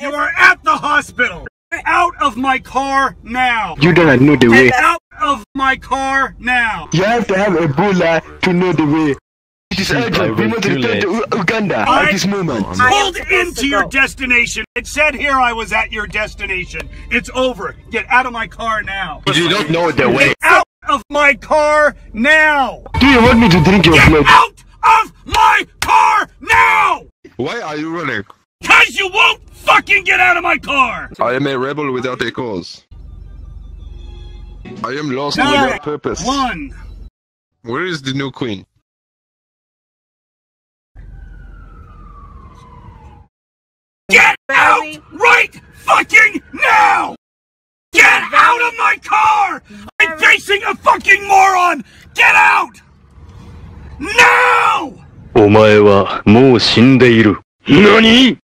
You are at the hospital! Out of my car now! You don't know the way. Out of my car now! You have to have Ebola to know the way. It is urgent. We must return to Uganda at this moment. Pulled into your destination. It said here I was at your destination. It's over. Get out of my car now. You don't know the way. Get out of my car now! Do you want me to drink your blood? Get out of my car now! Why are you running? Cause you won't fucking get out of my car! I am a rebel without a cause. I am lost without purpose. 1. Where is the new queen? Get out right fucking now! Get out of my car! I'm facing a fucking moron! Get out! Now! お前はもう死んでいる。何?